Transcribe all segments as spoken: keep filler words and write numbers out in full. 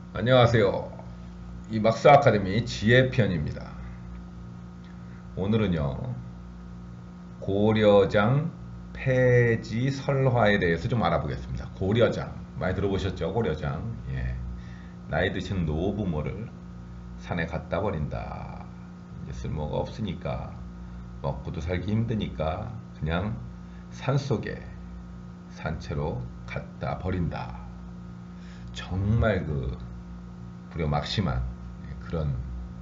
안녕하세요. 이막스 아카데미 지혜편입니다. 오늘은요, 고려장 폐지 설화에 대해서 좀 알아보겠습니다. 고려장. 많이 들어보셨죠? 고려장. 예. 나이 드신 노부모를 산에 갖다 버린다. 이제 쓸모가 없으니까, 먹고도 살기 힘드니까, 그냥 산속에 산채로 갖다 버린다. 정말 그 불효막심한 그런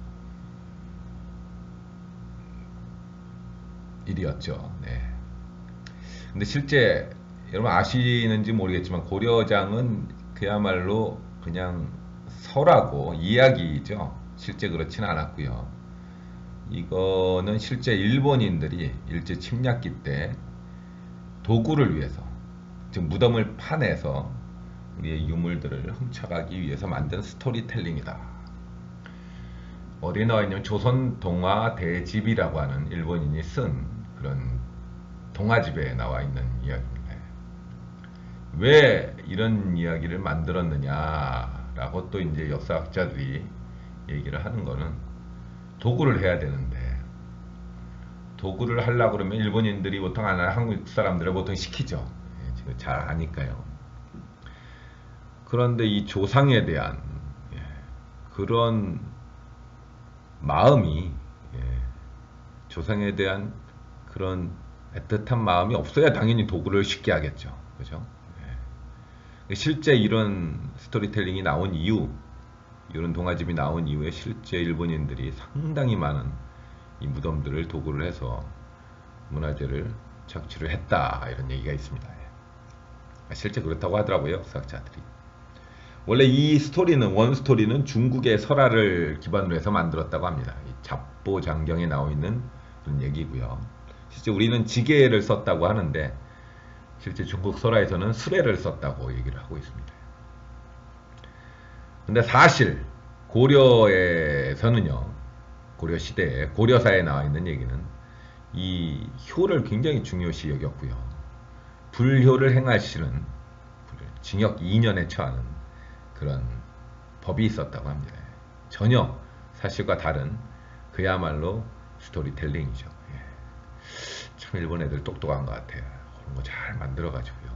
일이었죠. 네. 근데 실제 여러분 아시는지 모르겠지만 고려장은 그야말로 그냥 설하고 이야기죠. 실제 그렇지는 않았고요. 이거는 실제 일본인들이 일제 침략기 때 도구를 위해서, 즉 무덤을 파내서 우리의 유물들을 훔쳐가기 위해서 만든 스토리텔링이다. 어디에 나와 있냐면 조선 동화 대집이라고 하는 일본인이 쓴 그런 동화집에 나와 있는 이야기입니다. 왜 이런 이야기를 만들었느냐라고 또 이제 역사학자들이 얘기를 하는 거는 도구를 해야 되는데 도구를 하려고 그러면 일본인들이 보통 안 하나 한국 사람들을 보통 시키죠. 지금 잘 아니까요. 그런데 이 조상에 대한 예, 그런 마음이 예, 조상에 대한 그런 애틋한 마음이 없어야 당연히 도구를 쉽게 하겠죠. 그죠? 예. 실제 이런 스토리텔링이 나온 이유, 이런 동화집이 나온 이후에 실제 일본인들이 상당히 많은 이 무덤들을 도구를 해서 문화재를 적치를 했다. 이런 얘기가 있습니다. 예. 실제 그렇다고 하더라고요. 역사학자들이. 원래 이 스토리는 원 스토리는 중국의 설화를 기반으로 해서 만들었다고 합니다. 잡보장경에 나와 있는 그런 얘기고요. 실제 우리는 지게를 썼다고 하는데 실제 중국 설화에서는 수레를 썼다고 얘기를 하고 있습니다. 근데 사실 고려에서는요, 고려 시대에 고려사에 나와 있는 얘기는 이 효를 굉장히 중요시 여겼고요. 불효를 행하시는 징역 이 년에 처하는 그런 법이 있었다고 합니다. 전혀 사실과 다른 그야말로 스토리텔링이죠. 예. 참 일본 애들 똑똑한 것 같아요. 그런 거 잘 만들어가지고요.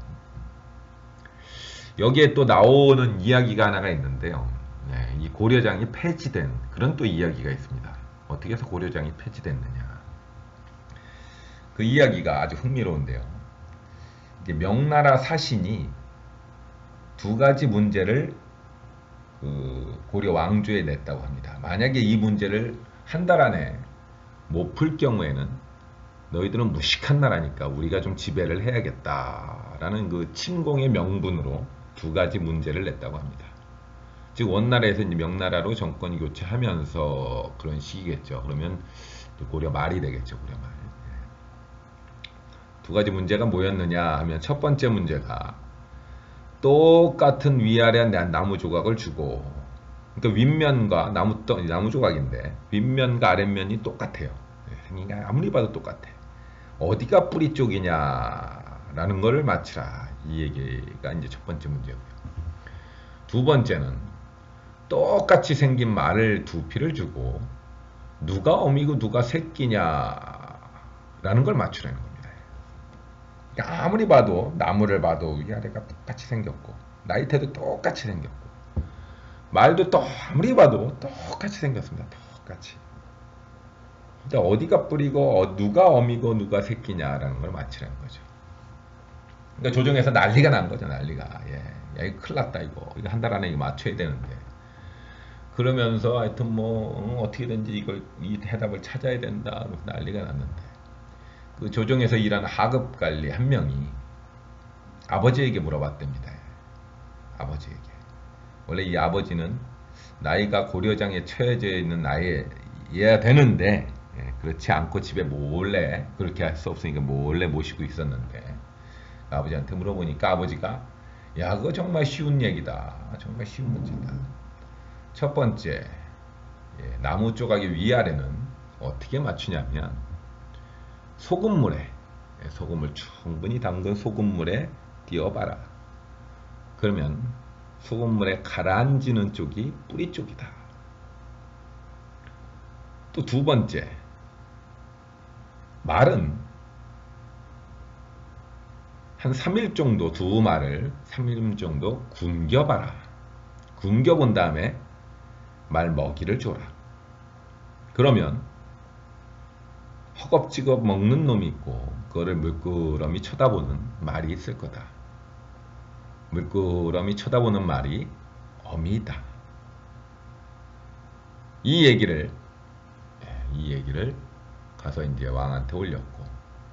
여기에 또 나오는 이야기가 하나가 있는데요. 네, 이 고려장이 폐지된 그런 또 이야기가 있습니다. 어떻게 해서 고려장이 폐지됐느냐. 그 이야기가 아주 흥미로운데요. 이게 명나라 사신이 두 가지 문제를 그 고려 왕조에 냈다고 합니다. 만약에 이 문제를 한 달 안에 못 풀 경우에는 너희들은 무식한 나라니까 우리가 좀 지배를 해야겠다라는 그 침공의 명분으로 두 가지 문제를 냈다고 합니다. 즉 원나라에서 이제 명나라로 정권 교체하면서 그런 시기겠죠. 그러면 고려 말이 되겠죠. 고려 말. 두 가지 문제가 뭐였느냐 하면 첫 번째 문제가 똑같은 위아래 나무 조각을 주고, 그러니까 윗면과 나무, 나무 조각인데 윗면과 아랫면이 똑같아요. 생긴 아무리 봐도 똑같아. 어디가 뿌리 쪽이냐라는 것을 맞추라. 이 얘기가 이제 첫 번째 문제고요. 두 번째는 똑같이 생긴 말을 두 피를 주고 누가 어미고 누가 새끼냐라는 걸 맞추라는 겁니다. 그러니까 아무리 봐도 나무를 봐도 위아래가 똑같이 생겼고 나이테도 똑같이 생겼고 말도 또 아무리 봐도 똑같이 생겼습니다. 똑같이. 근데 어디가 뿌리고 누가 어미고 누가 새끼냐라는 걸 맞추라는 거죠. 그러니까 조정에서 난리가 난 거죠. 난리가. 예. 야 이거 큰일 났다 이거. 이거 한 달 안에 이거 맞춰야 되는데. 그러면서 하여튼 뭐 어떻게든지 이걸 이 해답을 찾아야 된다. 난리가 났는데. 그 조정에서 일하는 하급관리 한 명이 아버지에게 물어봤답니다. 아버지에게. 원래 이 아버지는 나이가 고려장에 처해져 있는 나이에야 되는데 예, 그렇지 않고 집에 몰래 그렇게 할 수 없으니까 몰래 모시고 있었는데 아버지한테 물어보니까 아버지가 야 그거 정말 쉬운 얘기다. 정말 쉬운 문제다. 첫 번째 예, 나무 조각의 위아래는 어떻게 맞추냐면 소금물에 소금을 충분히 담근 소금물에 띄워봐라. 그러면 소금물에 가라앉는 쪽이 뿌리 쪽이다. 또 두 번째, 말은 한 삼 일 정도, 두 말을 삼 일 정도 굶겨봐라. 굶겨본 다음에 말 먹이를 줘라. 그러면 허겁지겁 먹는 놈이 있고 그거를 물끄러미 쳐다보는 말이 있을 거다. 물끄러미 쳐다보는 말이 어미이다. 이 얘기를 이 얘기를 가서 이제 왕한테 올렸고,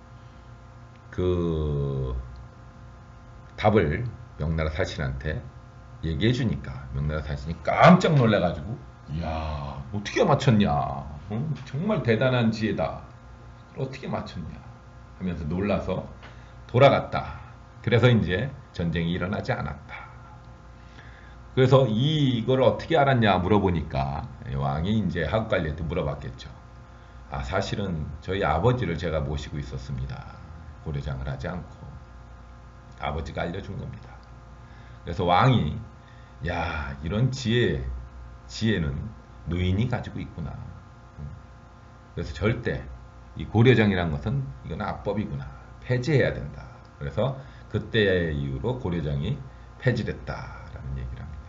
그 답을 명나라 사신한테 얘기해 주니까 명나라 사신이 깜짝 놀래가지고, 이야, 어떻게 맞췄냐, 어? 정말 대단한 지혜다, 어떻게 맞췄냐 하면서 놀라서 돌아갔다. 그래서 이제 전쟁이 일어나지 않았다. 그래서 이걸 어떻게 알았냐 물어보니까 왕이 이제 하급관리한테 물어봤겠죠. 아, 사실은 저희 아버지를 제가 모시고 있었습니다. 고려장을 하지 않고 아버지가 알려준 겁니다. 그래서 왕이, 야, 이런 지혜, 지혜는 노인이 가지고 있구나. 그래서 절대 이 고려장이란 것은 이건 악법이구나, 폐지해야 된다. 그래서 그때의 이후로 고려장이 폐지됐다라는 얘기를 합니다.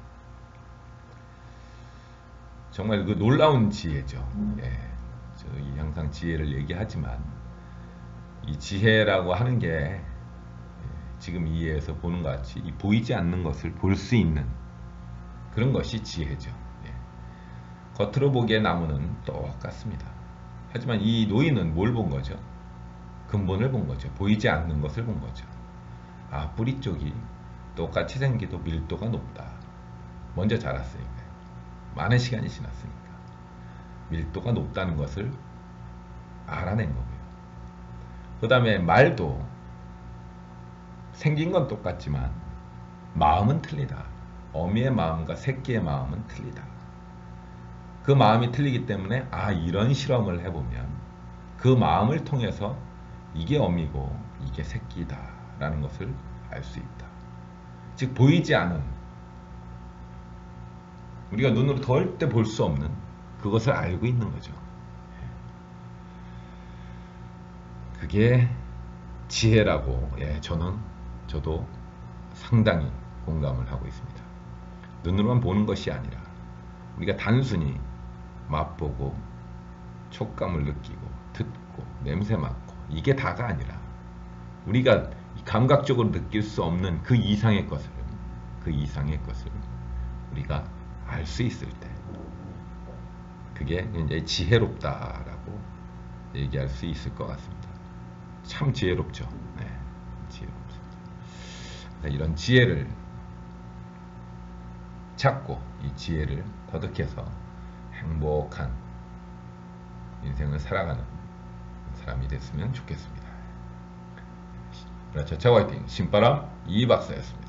정말 그 놀라운 지혜죠. 예, 저희 항상 지혜를 얘기하지만 이 지혜라고 하는 게 지금 이해해서 보는 것 같이 이 보이지 않는 것을 볼 수 있는 그런 것이 지혜죠. 예. 겉으로 보기에 나무는 똑같습니다. 하지만 이 노인은 뭘 본 거죠? 근본을 본 거죠. 보이지 않는 것을 본 거죠. 아, 뿌리 쪽이 똑같이 생기도 밀도가 높다. 먼저 자랐으니까요. 많은 시간이 지났으니까 밀도가 높다는 것을 알아낸 거고요. 그 다음에 말도 생긴 건 똑같지만 마음은 틀리다. 어미의 마음과 새끼의 마음은 틀리다. 그 마음이 틀리기 때문에 아, 이런 실험을 해보면 그 마음을 통해서 이게 어미고 이게 새끼다 라는 것을 알 수 있다. 즉 보이지 않은, 우리가 눈으로 절대 볼 수 없는 그것을 알고 있는 거죠. 그게 지혜라고, 예, 저는 저도 상당히 공감을 하고 있습니다. 눈으로만 보는 것이 아니라 우리가 단순히 맛보고 촉감을 느끼고 듣고 냄새 맡고 이게 다가 아니라 우리가 감각적으로 느낄 수 없는 그 이상의 것을 그 이상의 것을 우리가 알 수 있을 때 그게 이제 지혜롭다라고 얘기할 수 있을 것 같습니다. 참 지혜롭죠. 네, 지혜롭습니다. 이런 지혜를 찾고 이 지혜를 터득해서 행복한 인생을 살아가는 사람이 됐으면 좋겠습니다. 그렇죠. 자, 화이팅! 신바람 이 박사였습니다.